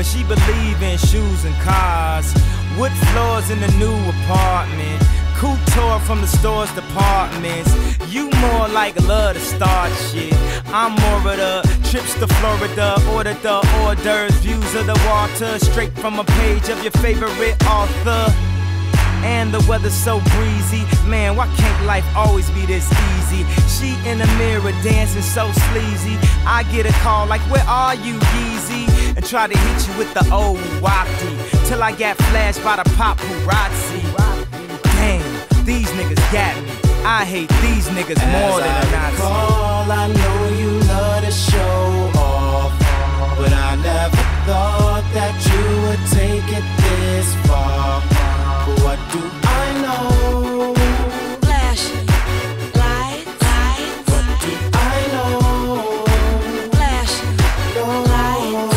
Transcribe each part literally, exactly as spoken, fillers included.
She believe in shoes and cars, wood floors in the new apartment, couture from the store's departments. You more like love to start shit. I'm more of the trips to Florida, order the hors d'oeuvres, views of the water, straight from a page of your favorite author. And the weather's so breezy, man, why can't life always be this easy? She in the mirror dancing so sleazy. I get a call like, where are you, Yeezy? And try to hit you with the old wapty, till I got flashed by the paparazzi. Damn, these niggas got me. I hate these niggas more than a Nazi. Recall, I know you love to show off, but I never thought that you would take it this far. But what do I know? Flashing lights, lights. What do I know? Flashing lights.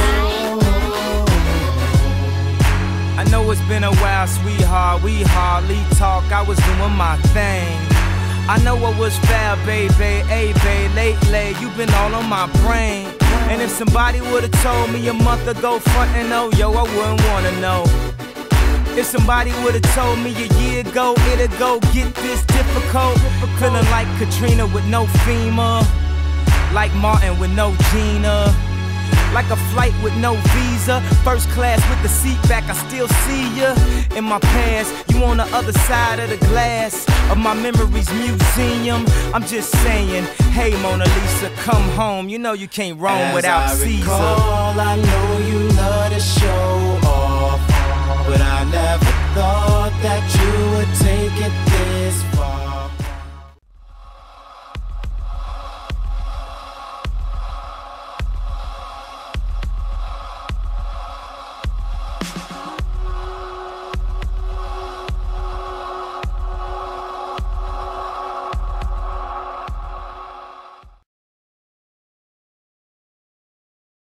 I know it's been a while, sweetheart, we hardly talk. I was doing my thing. I know what was fair, baby, hey, babe, lately you been all on my brain. And if somebody would've told me a month ago, front and oh, yo, I wouldn't wanna know. If somebody would've told me a year ago, it'd go get this difficult. Feeling like Katrina with no FEMA, like Martin with no Gina, like a flight with no visa, first class with the seat back, I still see ya. In my past, you on the other side of the glass of my memories museum. I'm just saying, hey Mona Lisa, come home. You know you can't roam As without I Caesar. Recall, I know you love to show off, but I never thought that you would take it this